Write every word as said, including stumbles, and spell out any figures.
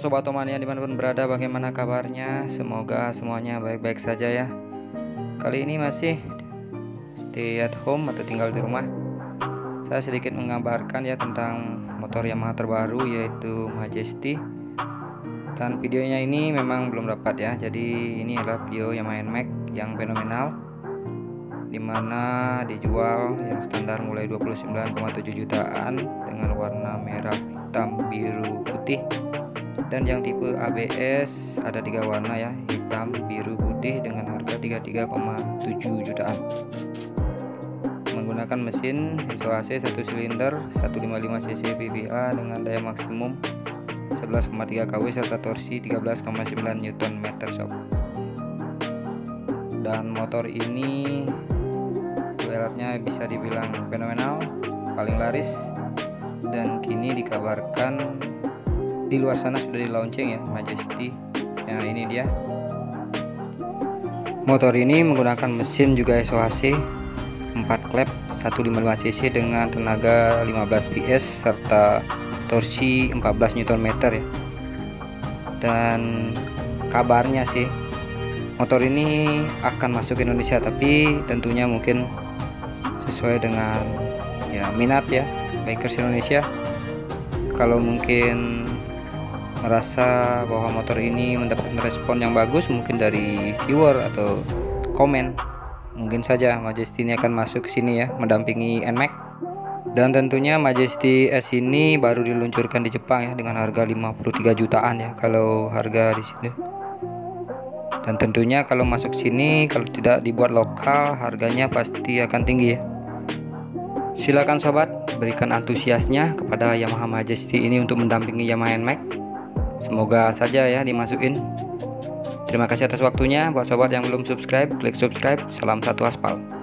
Sobat Omania dimanapun berada, bagaimana kabarnya? Semoga semuanya baik-baik saja ya. Kali ini masih stay at home atau tinggal di rumah. Saya sedikit mengabarkan ya tentang motor Yamaha terbaru, yaitu Majesty. Dan videonya ini memang belum dapat ya. Jadi ini adalah video Yamaha N MAX yang fenomenal, dimana dijual yang standar mulai dua puluh sembilan koma tujuh jutaan dengan warna merah, hitam, biru, putih. Dan yang tipe A B S ada tiga warna ya, hitam, biru, putih, dengan harga tiga puluh tiga koma tujuh jutaan. Menggunakan mesin S O H C satu silinder seratus lima puluh lima cc V V A dengan daya maksimum sebelas koma tiga kilowatt serta torsi tiga belas koma sembilan newton meter shock. Dan motor ini ibaratnya bisa dibilang fenomenal, paling laris, dan kini dikabarkan di luar sana sudah di launching ya Majesty. Nah, ini dia. Motor ini menggunakan mesin juga S O H C empat klep seratus lima puluh lima cc dengan tenaga lima belas P S serta torsi empat belas newton meter ya. Dan kabarnya sih motor ini akan masuk ke Indonesia, tapi tentunya mungkin sesuai dengan ya minat ya bikers Indonesia. Kalau mungkin merasa bahwa motor ini mendapatkan respon yang bagus mungkin dari viewer atau komen, mungkin saja Majesty ini akan masuk ke sini ya, mendampingi N MAX. Dan tentunya Majesty S ini baru diluncurkan di Jepang ya, dengan harga lima puluh tiga jutaan ya kalau harga di sini. Dan tentunya kalau masuk sini, kalau tidak dibuat lokal, harganya pasti akan tinggi ya. Silakan sobat, berikan antusiasnya kepada Yamaha Majesty ini untuk mendampingi Yamaha N MAX. Semoga saja ya dimasukin. Terima kasih atas waktunya. Buat sobat yang belum subscribe, klik subscribe. Salam satu aspal.